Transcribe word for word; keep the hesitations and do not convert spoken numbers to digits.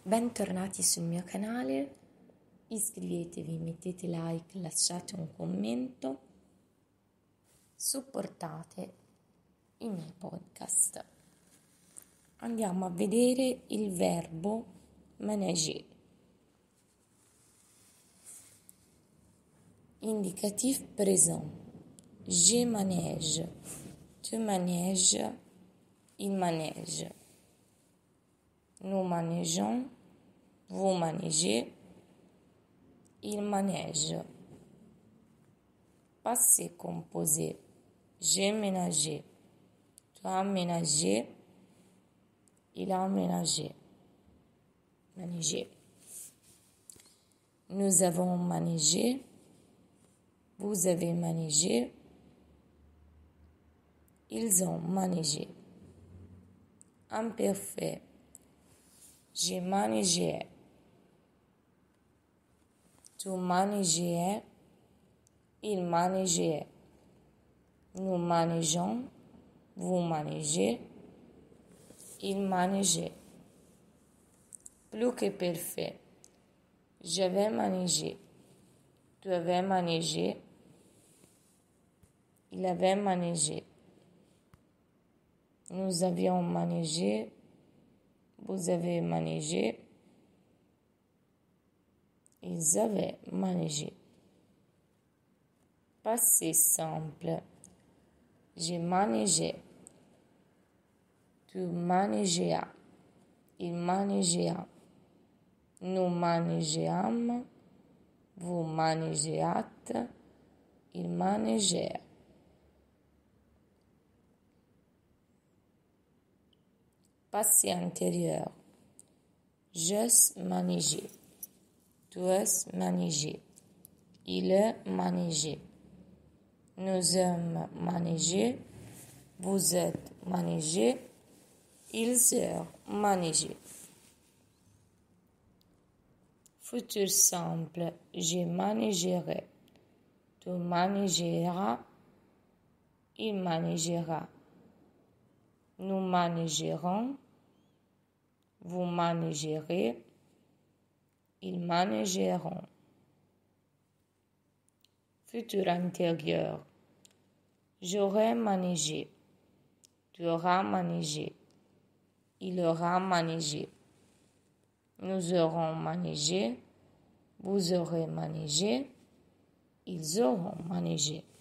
Bentornati sul mio canale, iscrivetevi, mettete like, lasciate un commento, supportate i miei podcast. Andiamo a vedere il verbo manager. Indicatif présent. Je manège, tu manèges, il manège. Nous manégeons, vous manégez, il manège. Passé composé. J'ai ménagé, tu as ménagé, il a ménagé. Manégé. Nous avons manégé, vous avez manégé, ils ont manégé. Imparfait. J'ai manégé, tu manégais, il manégait. Nous manégeons, vous manégez, il manégeait. Plus que parfait. J'avais manégé, tu avais manégé, il avait manégé. Nous avions manégé, vous avez manégé, ils avaient manégé. Passé simple. J'ai manégé, tu manégéas, il manégéa. Nous manégéâmes, vous manégéâtes, il manégèrent. Passé antérieur. J'ai manégé, tu as manégé, il a manégé. Nous avons manégé, vous êtes manégé, ils ont manégé. Futur simple, je manégerai, tu manégeras, il manégera. Nous manégerons, vous manégerez, ils manégeront. Futur antérieur. J'aurai manégé, tu auras manégé, il aura manégé. Nous aurons manégé, vous aurez manégé, ils auront manégé.